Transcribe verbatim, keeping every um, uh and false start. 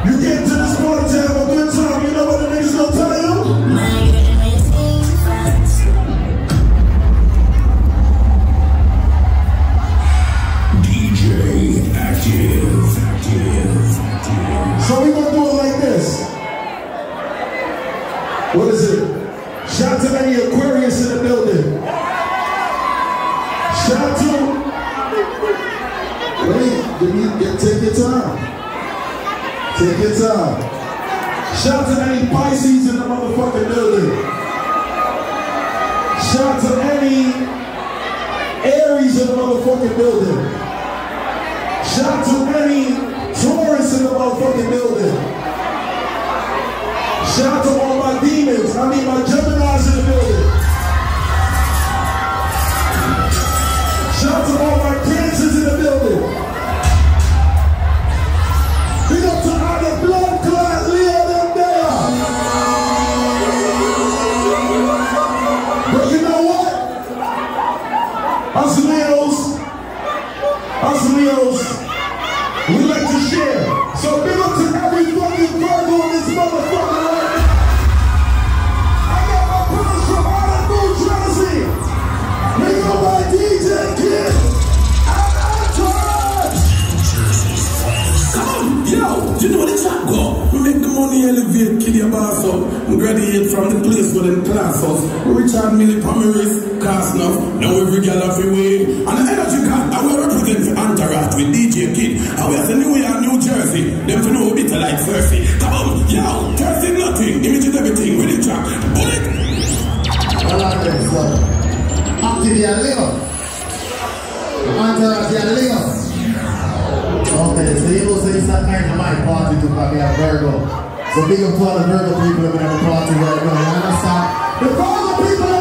You get to this party to have a good time, you know what the niggas gonna tell you? D J Active, Active, Active. So we gonna do it like this. What is it? Shout to any Aquarius in the building. Shout to. Wait, give me, get, take your time. Take your time. Shout to any Pisces in the motherfucking building. Shout to any Aries in the motherfucking building. Shout to any Taurus in the motherfucking building. Shout to all my demons. I mean my Geminis in the building. Shout to all my Cancers in the building. Big up to all the blood clot Leo them there. But you know what? Us Leos, us Leos, we like to share. So big up to every fucking Virgo in this motherfucker right now. I got my brothers from out of New Jersey. We go by D J Kid. Yo, you know the chat go. We make the money elevate, kill your boss up. We graduate from the place where them class us. We Richard Millie Pomeroy, cast enough. Now every girl off the way. And the energy card, I will represent for Antarat with D J Kid. And we are the New York, New Jersey. Them to know a bit like Cersei. Come on, yo, Cersei nothing. Image is everything with the track. Bullet. I like that stuff. Active your Leo. Antarat your Leo. Okay, so you know, so it's that kind of my party to probably a Virgo. So big up to all the Virgo people that have a party right now. You understand? The Virgo people